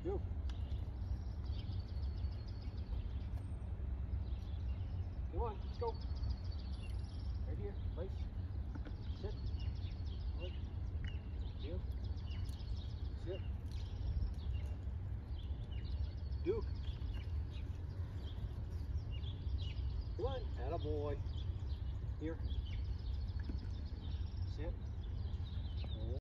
Go. Come on, let's go. Right here, place. Sit. Good. Duke. Sit. Duke. Come on, attaboy. Here.